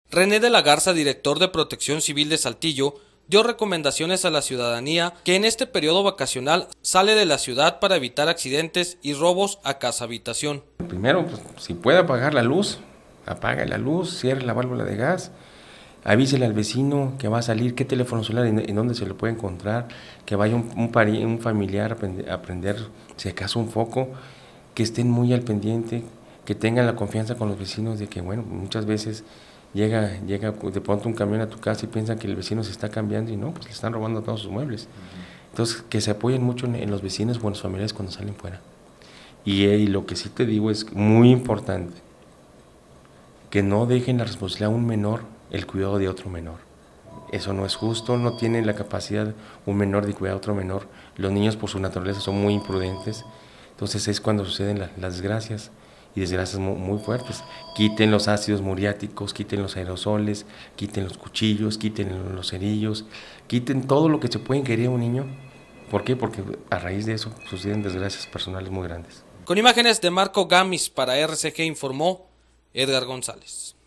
René de la Garza, director de Protección Civil de Saltillo, dio recomendaciones a la ciudadanía que en este periodo vacacional sale de la ciudad para evitar accidentes y robos a casa-habitación. Primero, pues, si puede apagar la luz, apague la luz, cierre la válvula de gas, avísele al vecino que va a salir, qué teléfono celular, en dónde se lo puede encontrar, que vaya un familiar a prender, si acaso, un foco, que estén muy al pendiente, que tengan la confianza con los vecinos de que, bueno, muchas veces llega de pronto un camión a tu casa y piensan que el vecino se está cambiando y no, pues le están robando todos sus muebles. Entonces, que se apoyen mucho en los vecinos o en los familiares cuando salen fuera. Y lo que sí te digo es muy importante, que no dejen la responsabilidad a un menor el cuidado de otro menor. Eso no es justo, no tiene la capacidad un menor de cuidar a otro menor. Los niños por su naturaleza son muy imprudentes, entonces es cuando suceden las desgracias y desgracias muy fuertes. Quiten los ácidos muriáticos, quiten los aerosoles, quiten los cuchillos, quiten los cerillos, quiten todo lo que se puede ingerir a un niño. ¿Por qué? Porque a raíz de eso suceden desgracias personales muy grandes. Con imágenes de Marco Gamis para RCG informó Edgar González.